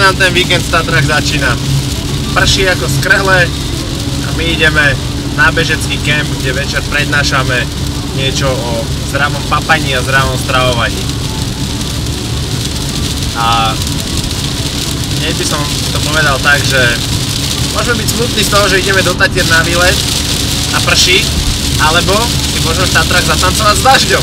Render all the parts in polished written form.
nám ten víkend v Tatrách začína. Prší ako skrhle a my ideme na bežecký kemp, kde večer prednášame niečo o zdravom papaní a zdravom stravovaní. A hneď by som to povedal tak, že môžeme byť smutní z toho, že ideme do Tatier na výlet a prší, alebo si môžeme v Tatrách zatancovať s dažďom.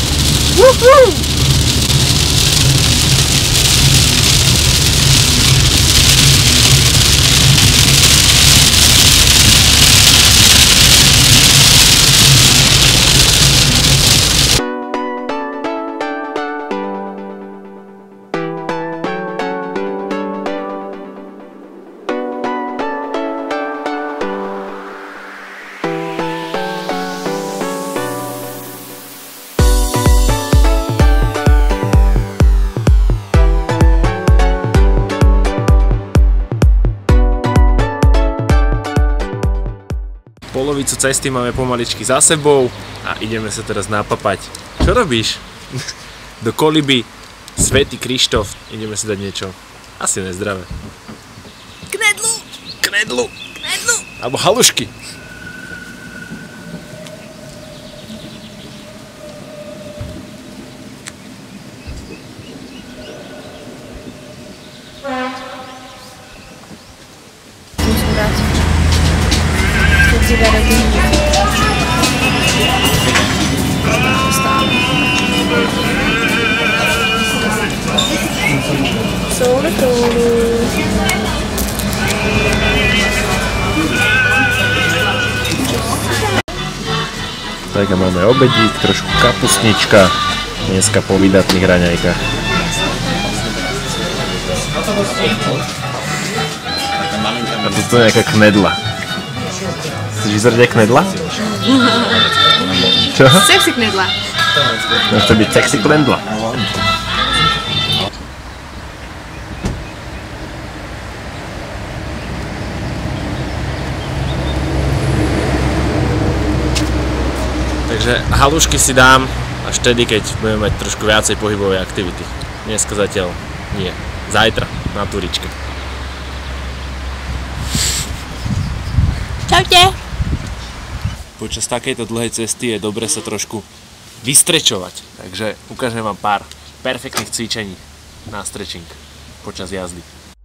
Polovicu cesty máme pomaličky za sebou a ideme sa teraz napapať. Čo robíš? Do koliby Svätý Krištof. Ideme si dať niečo asi nezdravé. Knedlu! Knedlu! Knedlu! Alebo halušky. Musím vrátiť. Cigarety. Sole. Tak a máme obedík, trošku kapustnička, dneska po vydatných raňajkách. A toto je nejaká knedla. Chceš vyzerať aj knedla? Čo? Sexy knedla. Môže to byť sexy knedla. Takže halušky si dám až vtedy, keď budeme mať trošku viacej pohybovej aktivity. Dneska zatiaľ nie. Zajtra na túričke. Čaute. Počas takejto dlhej cesty je dobre sa trošku vystrečovať. Takže ukážem vám pár perfektných cvičení na stretching počas jazdy.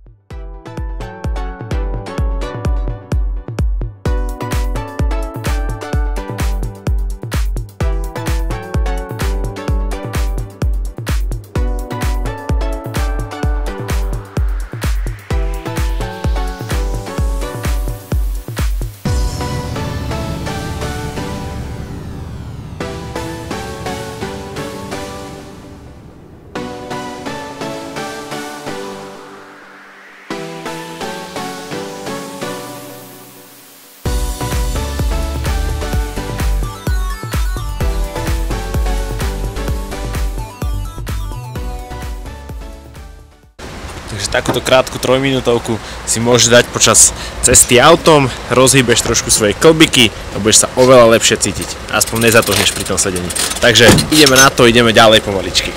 Takže takúto krátku 3-minútovku si môžeš dať počas cesty autom, rozhýbeš trošku svoje klbiky a budeš sa oveľa lepšie cítiť. Aspoň nezatohneš pri tom sedení. Takže ideme na to, ideme ďalej pomaličky.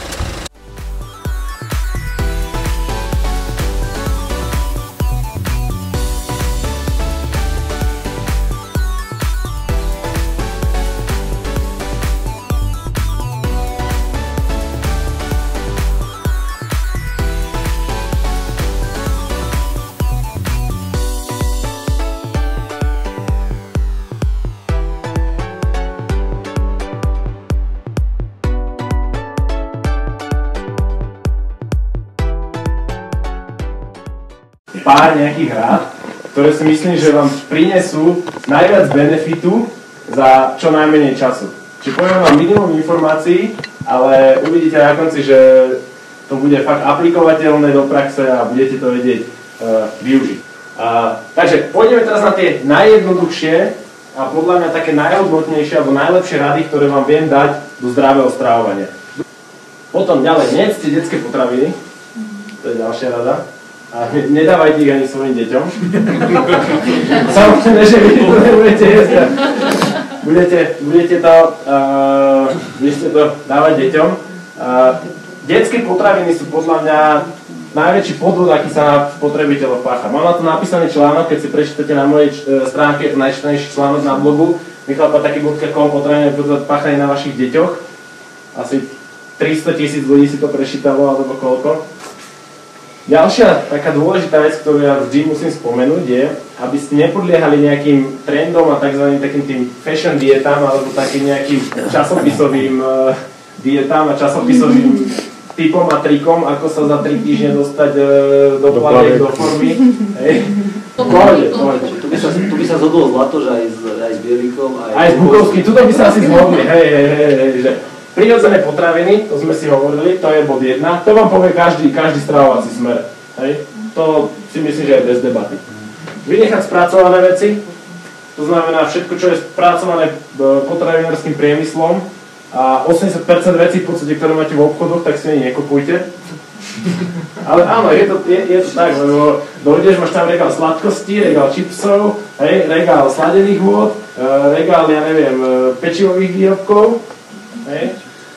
Pár nejakých rád, ktoré si myslím, že vám prinesú najviac benefitu za čo najmenej času. Čiže poviem vám minimum informácií, ale uvidíte na konci, že to bude fakt aplikovateľné do praxe a budete to vedieť využiť. Takže pôjdeme teraz na tie najjednoduchšie a podľa mňa také najhodnotnejšie alebo najlepšie rady, ktoré vám viem dať do zdravého stravovania. Potom ďalej, nejedzte detské potraviny, to je ďalšia rada. A nedávajte ich ani svojim deťom. Samozrejme, že vy to nebudete jesť. Budete to dávať deťom. Detské potraviny sú podľa mňa najväčší podvod, aký sa na spotrebiteľov pácha. Mám na to napísaný článok, keď si prečítate na mojej stránke najčítanejší článok na blogu michalpataký.com potrebujeme podvod páchaný na vašich deťoch. Asi 300 000 ľudí si to prečítalo, alebo koľko. Ďalšia taká dôležitá vec, ktorú ja vždy musím spomenúť, je, aby ste nepodliehali nejakým trendom a tzv. Takým tým fashion dietám, alebo takým nejakým časopisovým dietám a časopisovým typom a trikom, ako sa za 3 týždne dostať do platiek, do formy. Hej. Pohode. Tu by sa zhodlo zlato, že aj s Bielikom, aj s Bukovským, tuto by sa asi zhodli, hej, že prirodzené potraviny, to sme si hovorili, to je bod 1, to vám povie každý stravovací smer, hej. To si myslím, že je bez debaty. Vynechať spracované veci, to znamená všetko, čo je spracované potravinárskym priemyslom a 80% vecí, v podstate, ktoré máte v obchodoch, tak si ani nekupujte. Ale áno, je to tak, lebo dojdeš, máš tam regál sladkostí, regál čipsov, hej, regál sladených vôd, regál, ja neviem, pečivových výrobkov, hej,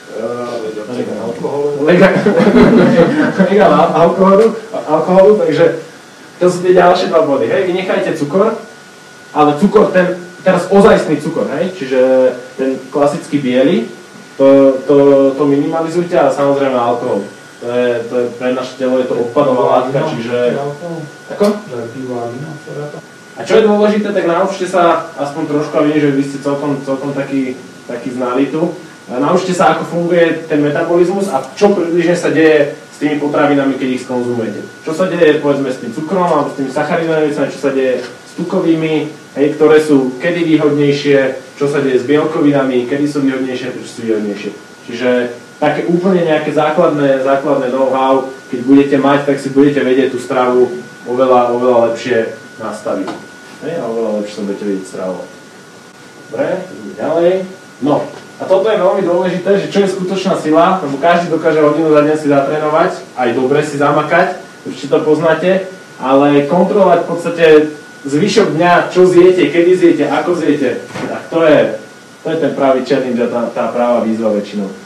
regál alkoholu, takže to sú tie ďalšie 2 body, hej, vynechajte cukor, ale cukor, teraz ozajstný cukor, hej, čiže ten klasický biely, to minimalizujte a samozrejme alkohol. To je pre naše telo je to odpadová látka, čiže... Ako? A čo je dôležité, tak naučte sa aspoň trošku, a vidím, že vy ste celkom taký znalý tu. Naučte sa, ako funguje ten metabolizmus a čo približne sa deje s tými potravinami, keď ich skonzumujete. Čo sa deje, povedzme, s tým cukrom alebo s tými sacharidovými vecami, čo sa deje s tukovými, hej, ktoré sú kedy výhodnejšie, čo sa deje s bielkovinami, kedy sú výhodnejšie, prečo sú výhodnejšie. Čiže také úplne nejaké základné know-how, keď budete mať, tak si budete vedieť tú stravu oveľa lepšie nastaviť. Hej, a oveľa lepšie sa budete vedieť stravovať. Dobre, ďalej. No, a toto je veľmi dôležité, že čo je skutočná sila, lebo každý dokáže hodinu za deň si zatrénovať, aj dobre si zamakať, určite to poznáte, ale kontrolovať v podstate zvyšok dňa, čo zjete, kedy zjete, ako zjete, tak to je ten pravý challenge a tá práva výzva väčšinou.